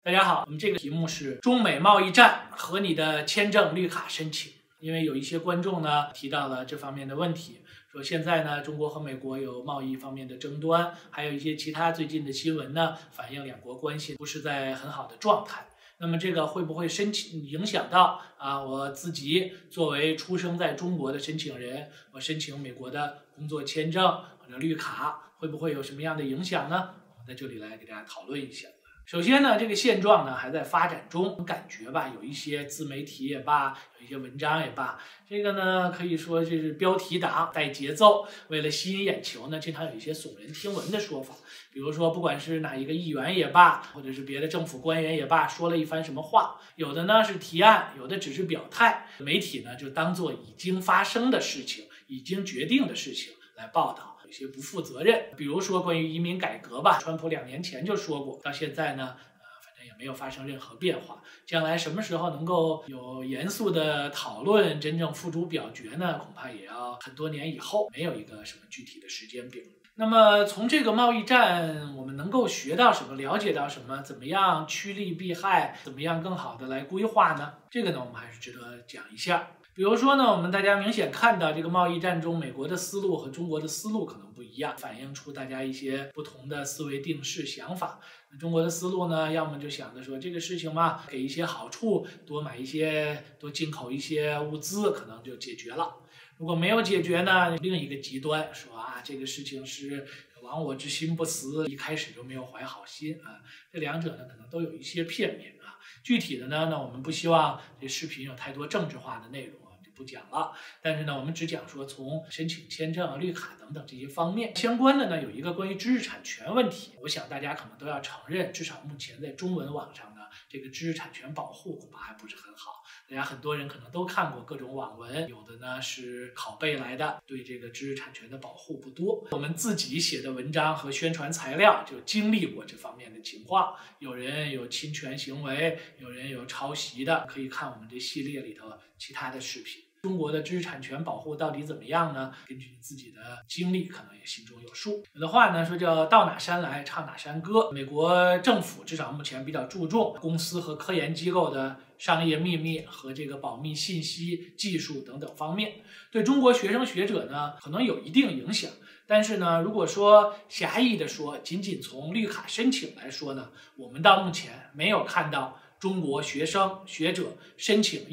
大家好，我们这个题目是中美贸易战和你的签证绿卡申请。因为有一些观众呢提到了这方面的问题，说现在呢中国和美国有贸易方面的争端，还有一些其他最近的新闻呢反映两国关系不是在很好的状态。那么这个会不会影响到我自己作为出生在中国的申请人，我申请美国的工作签证或者绿卡，会不会有什么样的影响呢？我们在这里来给大家讨论一下。首先呢，这个现状呢还在发展中，感觉吧，有一些自媒体也罢，有一些文章也罢，这个呢可以说这是标题党带节奏，为了吸引眼球呢，经常有一些耸人听闻的说法。比如说，不管是哪一个议员也罢，或者是别的政府官员也罢，说了一番什么话，有的呢是提案，有的只是表态，媒体呢就当做已经发生的事情、已经决定的事情来报道。有些不负责任，比如说关于移民改革吧，川普2年前就说过，到现在呢，反正也没有发生任何变化。将来什么时候能够有严肃的讨论，真正付诸表决呢？恐怕也要很多年以后，没有一个什么具体的时间表。那么从这个贸易战，我们能够学到什么，了解到什么，怎么样趋利避害，怎么样更好的来规划呢？这个呢，我们还是值得讲一下。比如说呢，我们大家明显看到这个贸易战中，美国的思路和中国的思路可能不一样，反映出大家一些不同的思维定式想法。中国的思路呢，要么就想着说这个事情嘛，给一些好处，多买一些，多进口一些物资，可能就解决了。如果没有解决呢，另一个极端说这个事情是亡我之心不死，一开始就没有怀好心这两者呢可能都有一些片面具体的呢，我们不希望这视频有太多政治化的内容就不讲了。但是呢，我们只讲说从申请签证、绿卡等等这些方面相关的呢，有一个关于知识产权问题。我想大家可能都要承认，至少目前在中文网上呢，这个知识产权保护恐怕还不是很好。大家很多人可能都看过各种网文，有的呢是拷贝来的，对这个知识产权的保护不多。我们自己写的文章和宣传材料就经历过这方面的情况，有人有侵权行为，有人有抄袭的，可以看我们这系列里头其他的视频。中国的知识产权保护到底怎么样呢？根据你自己的经历，可能也心中有数。有的话呢说叫到哪山来唱哪山歌。美国政府至少目前比较注重公司和科研机构的商业秘密和这个保密信息、技术等等方面，对中国学生学者呢可能有一定影响。但是呢，如果说狭义的说，仅仅从绿卡申请来说呢，我们到目前没有看到中国学生学者申请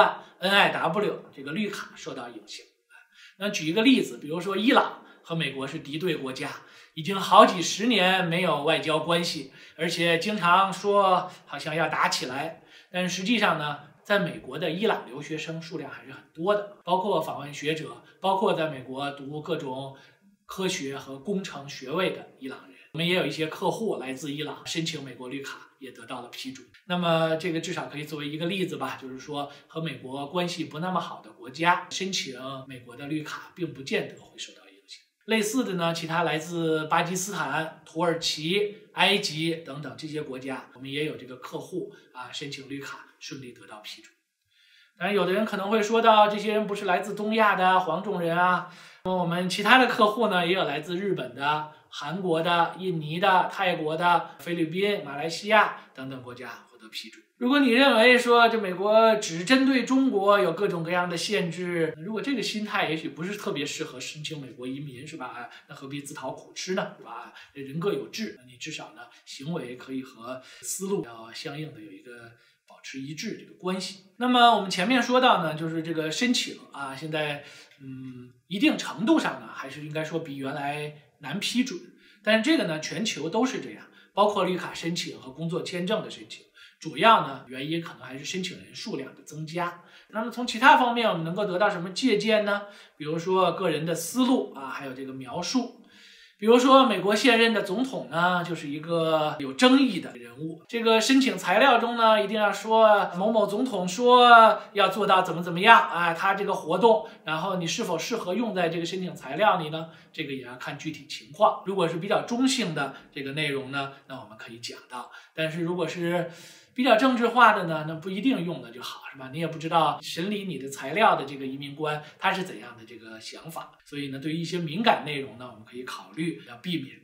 EB-1、NIW 这个绿卡受到影响。那举一个例子，比如说伊朗和美国是敌对国家，已经好几十年没有外交关系，而且经常说好像要打起来。但实际上呢，在美国的伊朗留学生数量还是很多的，包括访问学者，包括在美国读各种科学和工程学位的伊朗人。我们也有一些客户来自伊朗，申请美国绿卡也得到了批准。那么这个至少可以作为一个例子吧，就是说和美国关系不那么好的国家申请美国的绿卡，并不见得会受到影响。类似的呢，其他来自巴基斯坦、土耳其、埃及等等这些国家，我们也有这个客户申请绿卡顺利得到批准。当然，有的人可能会说到，这些人不是来自东亚的黄种人我们其他的客户呢，也有来自日本的、韩国的、印尼的、泰国的、菲律宾、马来西亚等等国家获得批准。如果你认为说这美国只针对中国有各种各样的限制，如果这个心态也许不是特别适合申请美国移民，是吧？那何必自讨苦吃呢？是吧？人各有志，你至少呢行为可以和思路要相应的有一个保持一致这个关系。那么我们前面说到呢，就是这个申请现在一定程度上呢，还是应该说比原来难批准。但是这个呢，全球都是这样，包括绿卡申请和工作签证的申请。主要呢，原因可能还是申请人数量的增加。那么从其他方面，我们能够得到什么借鉴呢？比如说个人的思路还有这个描述。比如说，美国现任的总统呢，就是一个有争议的人物。这个申请材料中呢，一定要说某某总统说要做到怎么怎么样他这个活动，然后你是否适合用在这个申请材料里呢？这个也要看具体情况。如果是比较中性的这个内容呢，那我们可以讲到。但是如果是比较政治化的呢，那不一定用的就好，是吧？你也不知道审理你的材料的这个移民官他是怎样的这个想法，所以呢，对于一些敏感内容呢，我们可以考虑要避免。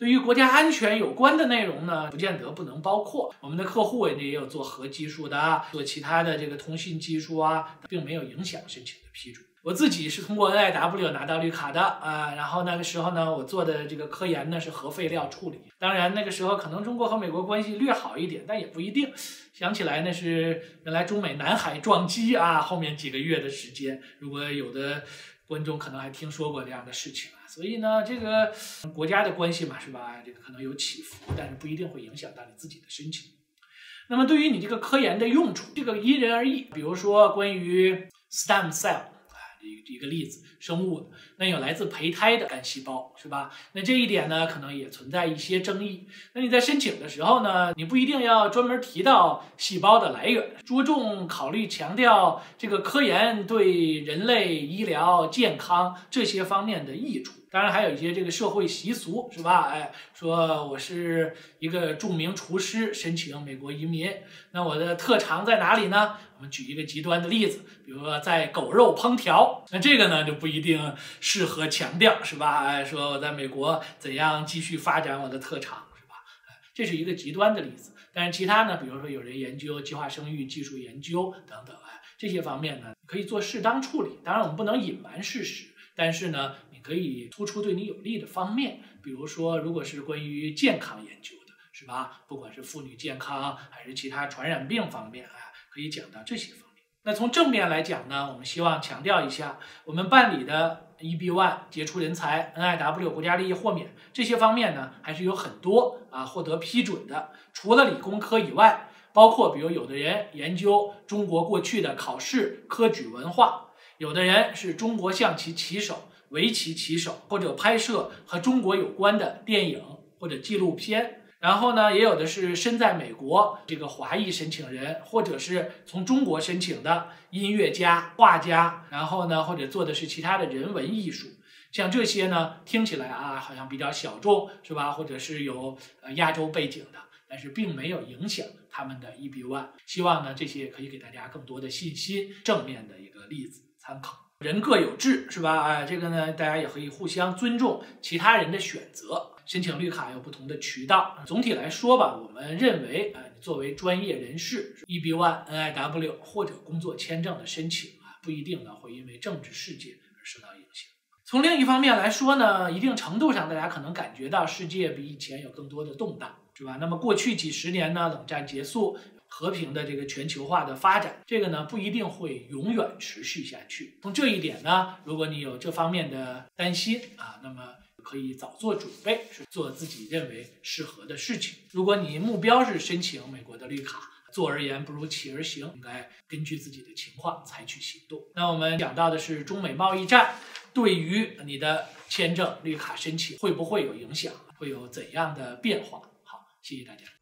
对于国家安全有关的内容呢，不见得不能包括。我们的客户也有做核技术的啊，做其他的这个通信技术啊，并没有影响申请的批准。我自己是通过 NIW 拿到绿卡的啊，然后那个时候呢，我做的这个科研呢是核废料处理。当然那个时候可能中国和美国关系略好一点，但也不一定。想起来那是原来中美南海撞击啊，后面几个月的时间，如果有的观众可能还听说过这样的事情啊。所以呢，这个国家的关系嘛，是吧？这个可能有起伏，但是不一定会影响到你自己的申请。那么对于你这个科研的用处，这个因人而异。比如说关于 stem cell。一个例子，生物的，那有来自胚胎的干细胞，是吧？那这一点呢，可能也存在一些争议。那你在申请的时候呢，你不一定要专门提到细胞的来源，着重考虑强调这个科研对人类医疗健康这些方面的益处。当然还有一些这个社会习俗，是吧？说我是一个著名厨师，申请美国移民，那我的特长在哪里呢？我们举一个极端的例子，比如说在狗肉烹调，那这个呢就不一定适合强调，是吧？说我在美国怎样继续发展我的特长，是吧？这是一个极端的例子。但是其他呢，比如说有人研究计划生育技术研究等等这些方面呢可以做适当处理。当然我们不能隐瞒事实，但是呢你可以突出对你有利的方面，比如说如果是关于健康研究的，是吧？不管是妇女健康还是其他传染病方面可以讲到这些方面。那从正面来讲呢，我们希望强调一下，我们办理的 EB-1 杰出人才 NIW 国家利益豁免这些方面呢，还是有很多获得批准的。除了理工科以外，包括比如有的人研究中国过去的考试科举文化，有的人是中国象棋棋手、围棋棋手，或者拍摄和中国有关的电影或者纪录片。然后呢，也有的是身在美国这个华裔申请人，或者是从中国申请的音乐家、画家，然后呢，或者做的是其他的人文艺术。像这些呢，听起来好像比较小众，是吧？或者是有亚洲背景的，但是并没有影响他们的 EB-1。希望呢，这些可以给大家更多的信心，正面的一个例子参考。人各有志，是吧？这个呢，大家也可以互相尊重其他人的选择。申请绿卡有不同的渠道。总体来说吧，我们认为作为专业人士 EB-1 NIW 或者工作签证的申请不一定呢会因为政治事件而受到影响。从另一方面来说呢，一定程度上大家可能感觉到世界比以前有更多的动荡，是吧？那么过去几十年呢，冷战结束，和平的这个全球化的发展，这个呢不一定会永远持续下去。从这一点呢，如果你有这方面的担心那么可以早做准备，是做自己认为适合的事情。如果你目标是申请美国的绿卡，坐而言不如起而行，应该根据自己的情况采取行动。那我们讲到的是中美贸易战对于你的签证绿卡申请会不会有影响，会有怎样的变化？好，谢谢大家。